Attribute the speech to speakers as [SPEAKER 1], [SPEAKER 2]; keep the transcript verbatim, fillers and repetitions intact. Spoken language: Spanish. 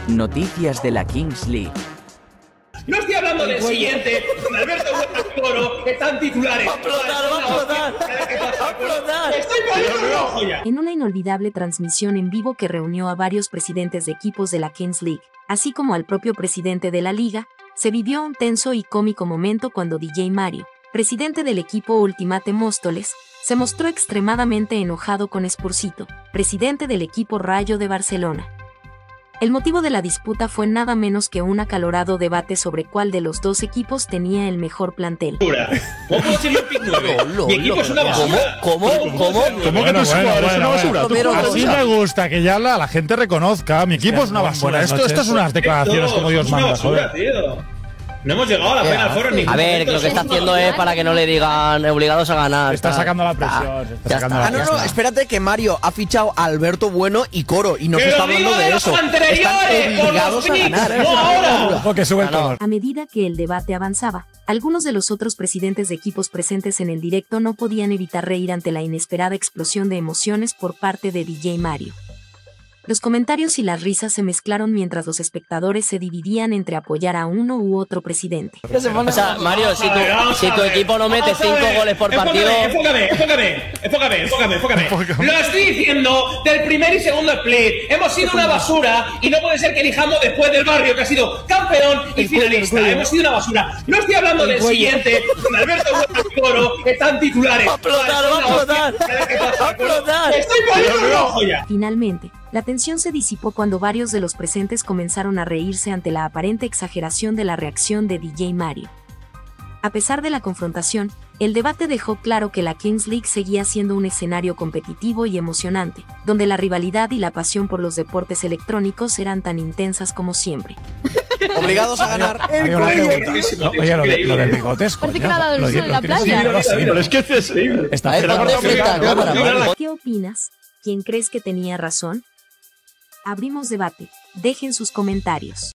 [SPEAKER 1] Noticias de la Kings League.
[SPEAKER 2] No estoy hablando del siguiente, con Alberto Coro, que están titulares.
[SPEAKER 3] ¡Va a explotar, va a explotar! ¡Va a explotar!
[SPEAKER 2] ¡Estoy poniendo rojo ya!
[SPEAKER 4] En una inolvidable transmisión en vivo que reunió a varios presidentes de equipos de la Kings League, así como al propio presidente de la liga, se vivió un tenso y cómico momento cuando D J Mario, presidente del equipo Ultimate Móstoles, se mostró extremadamente enojado con Spursito, presidente del equipo Rayo de Barcelona. El motivo de la disputa fue nada menos que un acalorado debate sobre cuál de los dos equipos tenía el mejor plantel.
[SPEAKER 2] ¿Cómo puedo ser yo pick nueve? Mi equipo es una basura.
[SPEAKER 3] ¿Cómo? ¿Cómo?
[SPEAKER 5] ¿Cómo que tus jugadores son una basura? Así me gusta que ya la, la gente reconozca. Mi equipo es una basura. Esto, esto es unas declaraciones como Dios manda, joder.
[SPEAKER 2] No hemos llegado a la pena foro ni.
[SPEAKER 3] A ver, lo que está haciendo es para que no le digan obligados a ganar.
[SPEAKER 5] Está sacando la presión. Está sacando la
[SPEAKER 6] Ah, no, no, espérate que Mario ha fichado a Alberto Bueno y Coro y no se
[SPEAKER 2] Pero
[SPEAKER 6] está hablando
[SPEAKER 2] digo
[SPEAKER 6] de
[SPEAKER 2] de
[SPEAKER 6] eso.
[SPEAKER 2] los anteriores,
[SPEAKER 6] Están
[SPEAKER 2] por
[SPEAKER 6] obligados
[SPEAKER 2] los
[SPEAKER 6] a
[SPEAKER 2] picks,
[SPEAKER 6] ganar.
[SPEAKER 2] no ahora.
[SPEAKER 5] Porque sube el color.
[SPEAKER 4] A medida que el debate avanzaba, algunos de los otros presidentes de equipos presentes en el directo no podían evitar reír ante la inesperada explosión de emociones por parte de D J Mario. Los comentarios y las risas se mezclaron mientras los espectadores se dividían entre apoyar a uno u otro presidente.
[SPEAKER 3] O sea, Mario, si tu, si tu equipo no mete cinco goles por partido...
[SPEAKER 2] Enfócame, enfócame, enfócame, enfócame, enfócame. Lo estoy diciendo del primer y segundo split. Hemos sido una basura y no puede ser que elijamos después del Barrio, que ha sido campeón y finalista. Hemos sido una basura. No estoy hablando del siguiente, con Alberto Coro, que están titulares.
[SPEAKER 3] ¡Va a explotar, va a explotar! ¡Va a explotar!
[SPEAKER 2] ¡Estoy poniendo rojo ya!
[SPEAKER 4] Finalmente, la tensión se disipó cuando varios de los presentes comenzaron a reírse ante la aparente exageración de la reacción de D J Mario. A pesar de la confrontación, el debate dejó claro que la Kings League seguía siendo un escenario competitivo y emocionante, donde la rivalidad y la pasión por los deportes electrónicos eran tan intensas como siempre.
[SPEAKER 6] Obligados a ganar.
[SPEAKER 5] Oye, una pregunta. No, oye, lo, de, lo del bigote es
[SPEAKER 7] Parece que le ha dado el sol en la playa.
[SPEAKER 2] Pero es que es increíble.
[SPEAKER 5] Está
[SPEAKER 3] A ver, ponte frente a la cámara, Mario.
[SPEAKER 4] ¿Qué opinas? ¿Quién crees que tenía razón? Abrimos debate. Dejen sus comentarios.